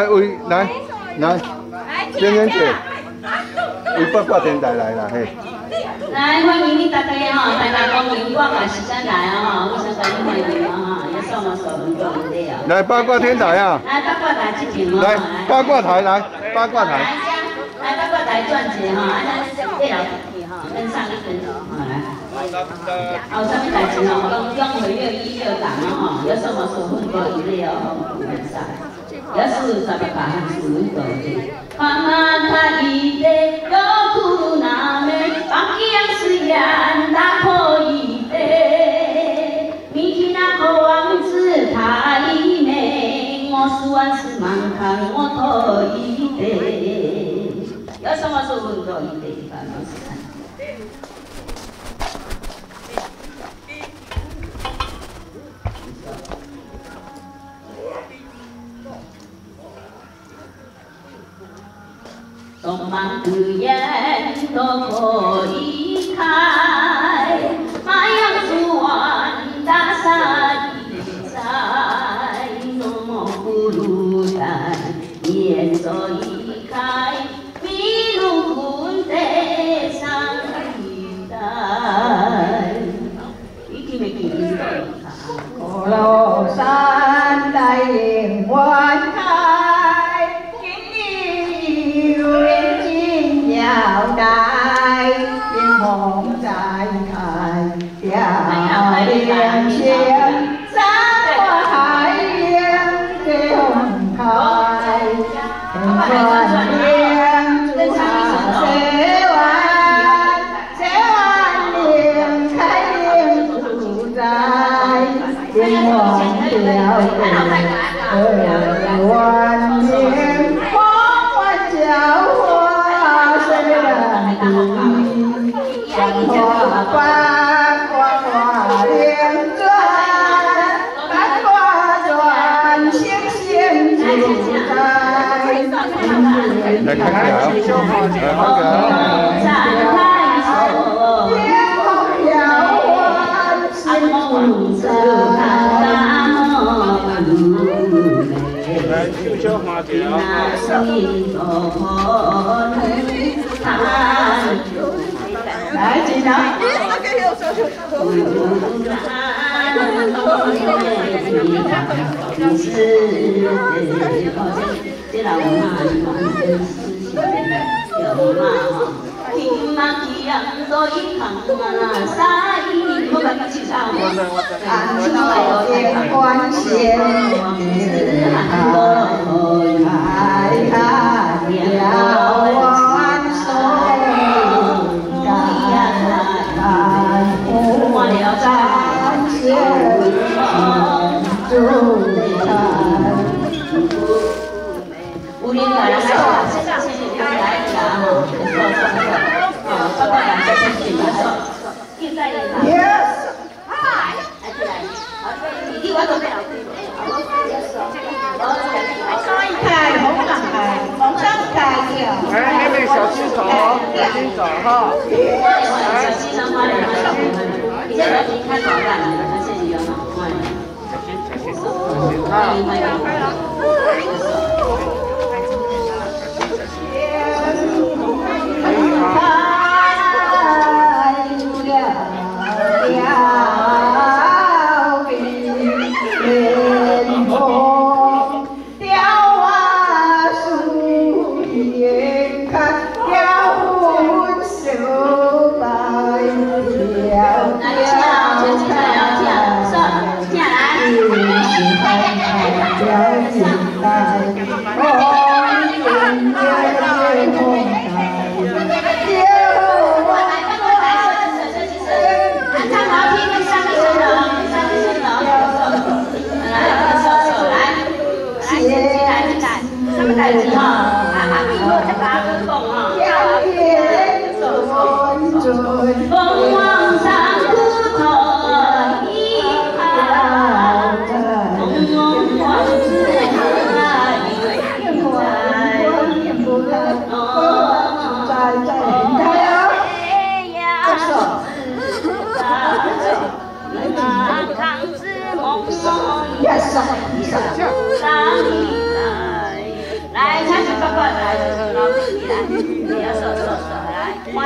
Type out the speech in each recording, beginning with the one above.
来，芊芊姐，为八卦电台来啦嘿。 来，欢迎你大家吼，台南公园我嘛时间来哦，我先跟你欢迎哦，也送我手很多的哦。 来八卦天台啊！ 来八卦台这边哦。 来八卦台来，八卦台。 来八卦台转节哈，安尼列了题哈，跟上一分钟哈来。好，上面代志哦，公会月1、6档哦，有送我手很多一类哦，比赛。也是十八项是多的。妈妈她一日有苦难的，放养虽然打破一的，明天那个王子他一美，我算是蛮看我多一的。有什么是很多一的？反正是看。充满的眼都可以开，马洋竹湾大山一在，浓墨不如淡，眼走一开，迷路困在上一代。你记没记得？ 古老山来迎晚开，要带冰红再开，漂亮线山花海洋最红开，天关莲珠下水湾，水湾莲开莲珠在，天黄飘飞万年，黄万交换。像花瓣花连转，繁花转，星星主宰。 来看看，来看看。 天空飘换，星主宰。 来，秀秀花条。 来，进来。天关线，开开了万水。我了展现主坛， 五年来了，线上线下来一下哈，包括两个先去来，现在来。 Yes。 来，你我都没有。 开红港开，红上开掉。 哎，那边小鸡手，小鸡手哈。 小鸡上花莲，你这小鸡看好看的，谢谢你好，欢迎。欢迎欢迎。风往上枯头一抛，梦往事来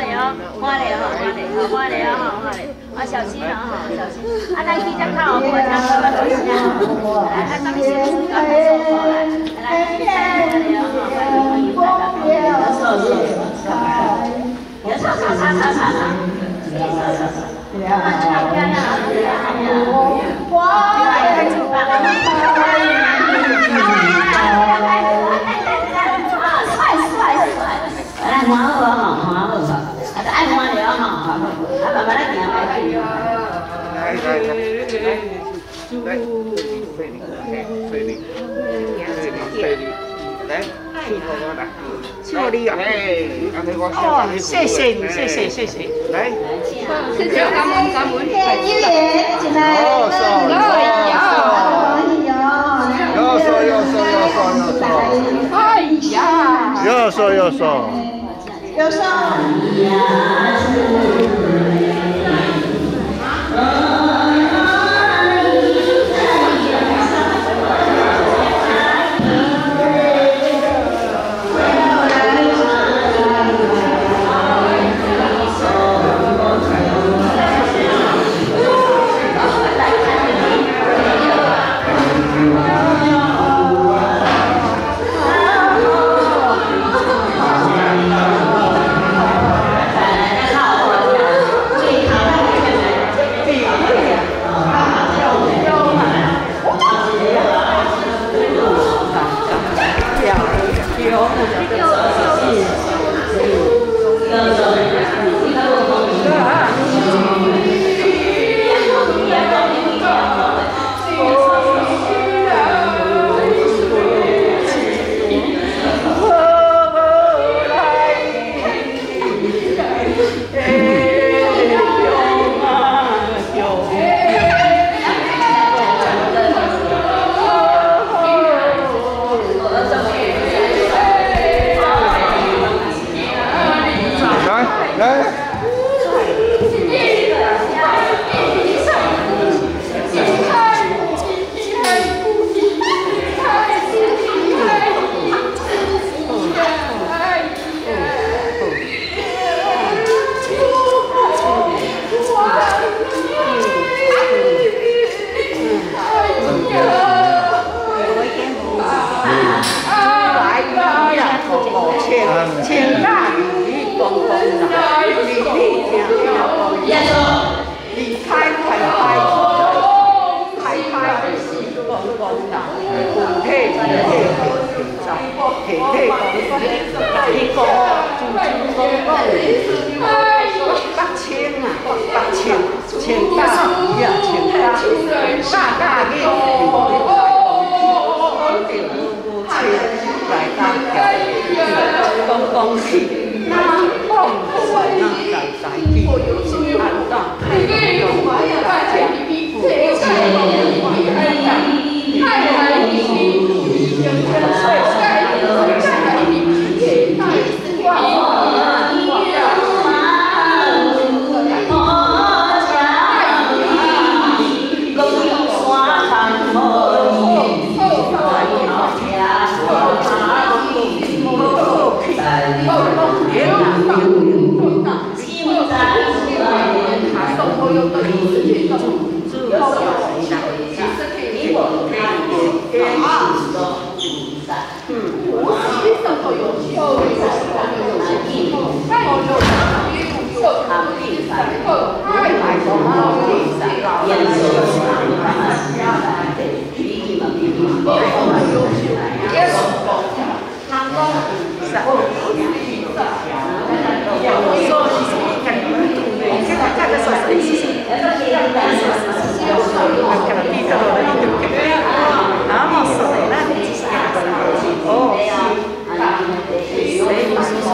了，换了哈，换了哈，啊小心了哈，小心。啊，咱去只靠我听到了多少？来，啊，咱们先出来，来，来， 祝你啊！哦，谢谢你，谢谢。来，感恩。 右手。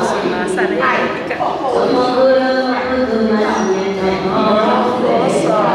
Oh,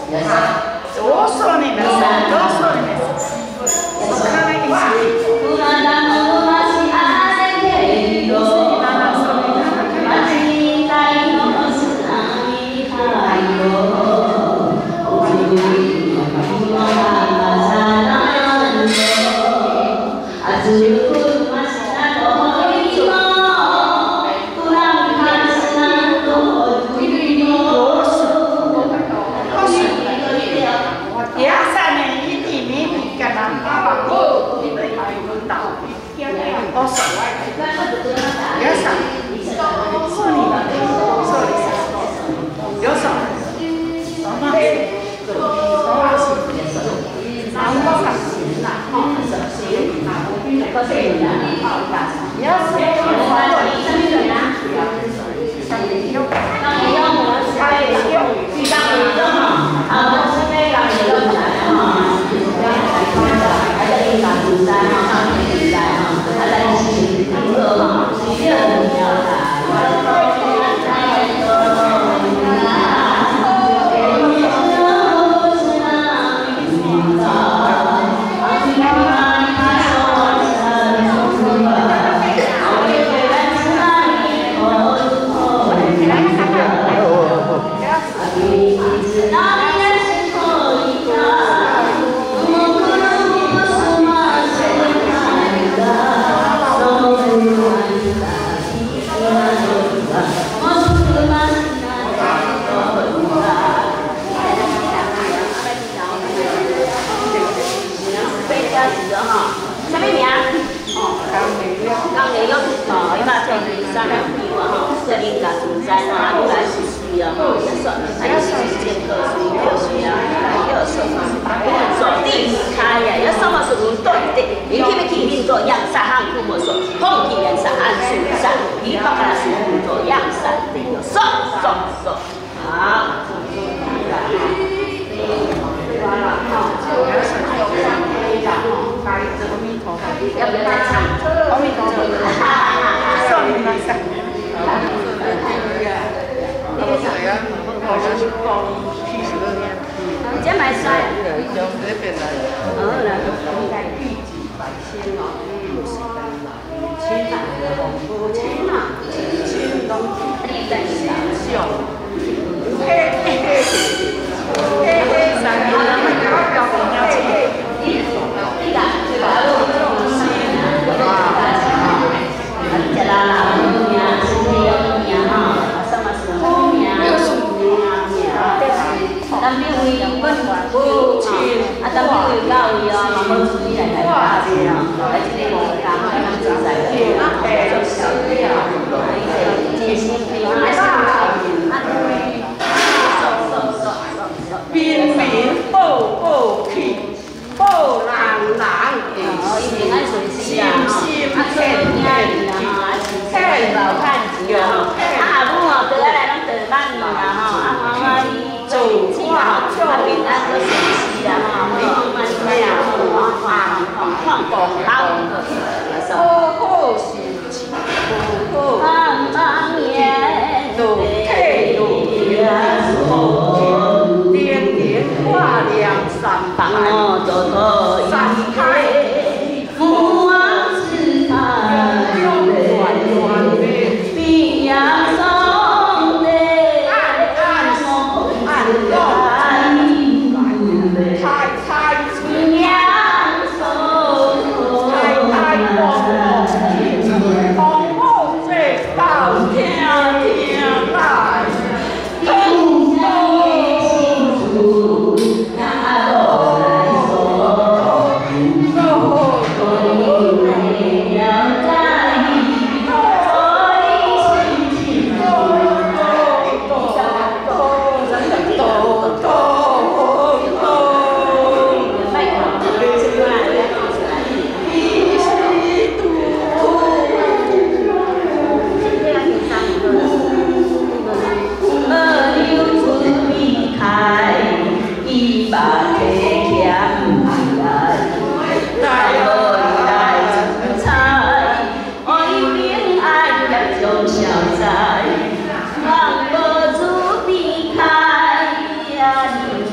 左手你们手，右手你们手，我看那一起。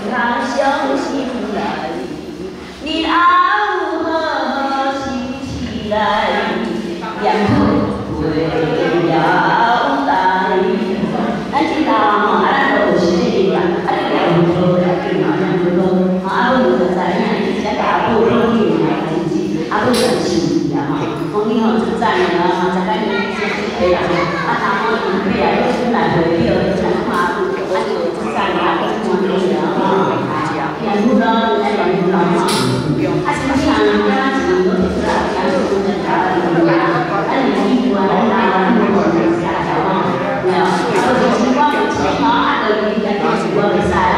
他相信来，日后好好想起来，念出袂了代。咱今头吼，咱都有实力啦，你念无要紧吼，念无讲，阿母就知影，伊只甲阿母讲起来，真是阿母很心意啦吼。讲你吼出战了，才甲你这人，头毛伊尾啊，你来回票，你才看阿母，就出战了，去看你了吼。念不咯，念不咯吼。是不是人家是有出来，讲是有人家有啦，你衣服啊，咱有下条吼，没有，就是我有钱吼，就伊家己是我袂使啦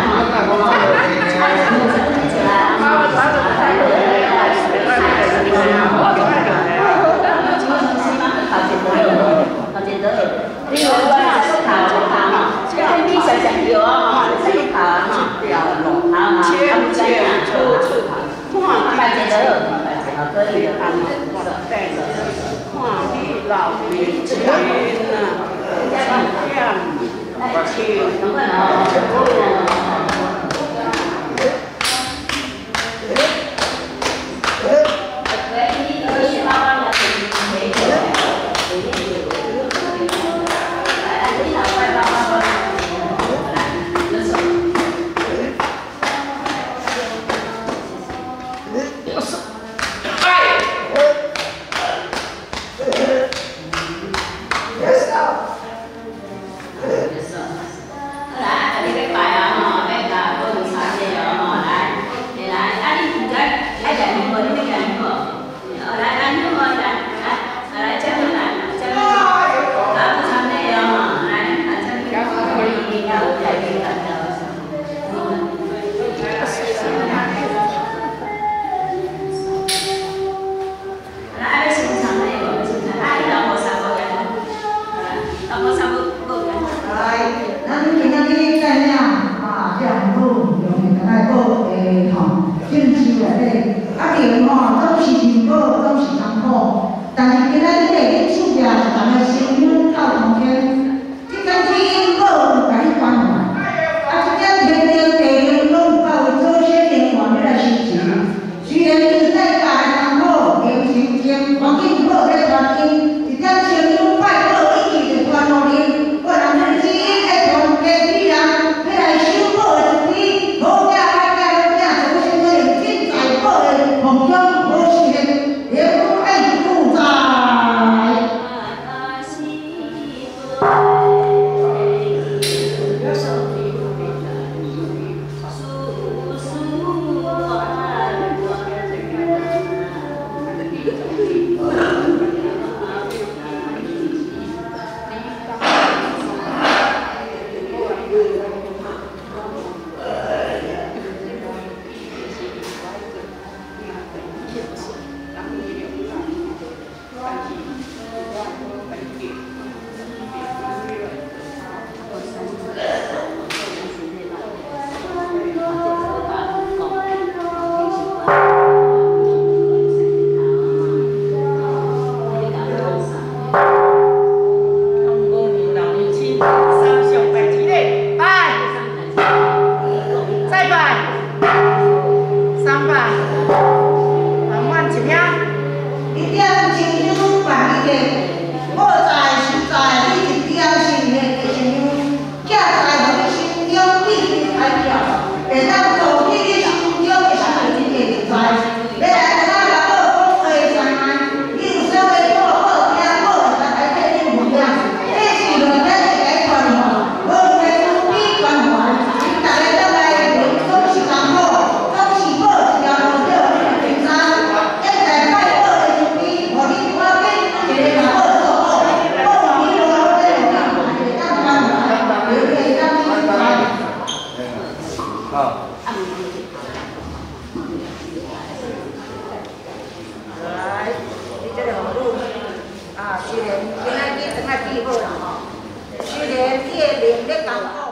可以的，看你老民群啊，赶快来虽然今仔日等下记好啦吼，虽然你的能力艰苦。